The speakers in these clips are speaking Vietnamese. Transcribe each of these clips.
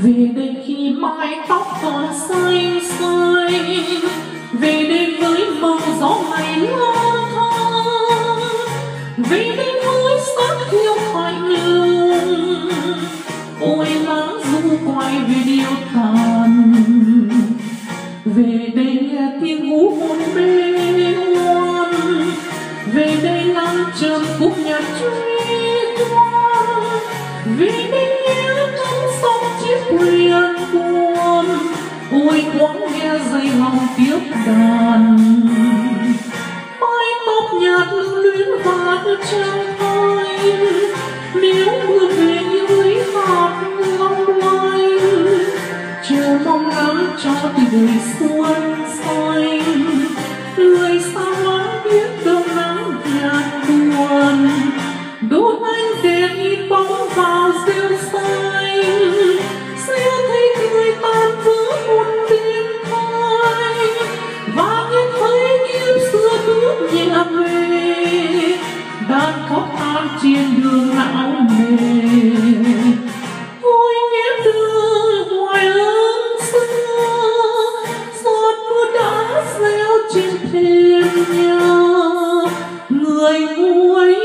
về đây khi mái tóc còn xanh xanh, về đây với màu gió ngày lang thang, về đây với sắc yêu hạnh lùng. Ôi lá ru quay về điêu tàn, về đây nghe tiếng hú hồn mê ngoan, về đây lắng trầm khúc nhạc truy qua, về đây nghe trong sông chiếc thuyền buồn. Ôi thoáng nghe dây lòng tiếp đàn, mái tóc nhạt luyến và trăng thanh, nếu mưa về như lấy hạt long lanh, chờ mong nắng cho từ đời xuân xanh. Người xa quá biết đâu nắng nhạt buồn, đốt anh đèn in bóng vào rêu xanh, sẽ thấy người tan vỡ một đêm thay, và nghe thấy kiếp xưa bước nhẹ về, đàn khóc than trên đường não nề. Ôi nghe từ hoài ơn xưa, giọt mưa đã reo trên thềm nhà, người nguôi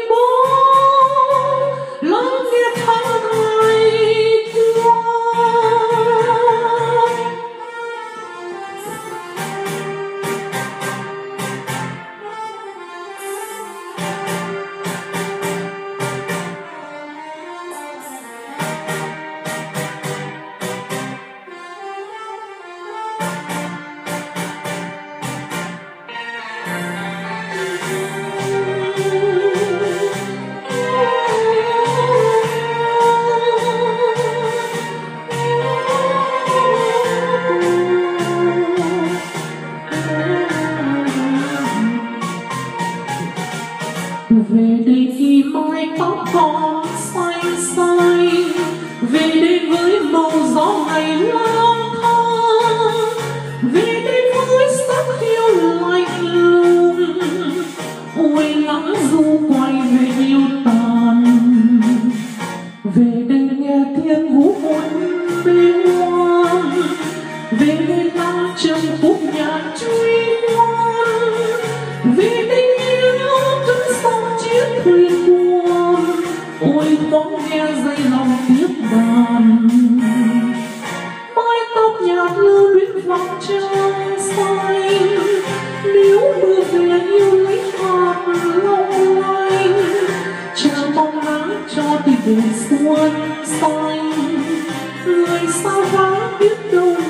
bóng lắng nghe tháng ngày qua. Về đây khi mái tóc còn xanh xanh, về đây với màu gió ngày lang thang, về đây với sắc yêu lạnh lùng. Ôi lắng ru quay về yêu tàn, về đây nghe tiếng hú hồn mê ngoan, về đây lắng trầm khúc nhạc truy ngoan, về đây thuyền buồn. Ôi thoáng nghe dây lòng tiếp đàn, mái tóc nhạt lưu luyến vòng trăng xanh, nếu mưa về yêu lấy hạt long lanh, chờ mong nắng cho từ đời xuân xanh. Người xa vắng biết đâu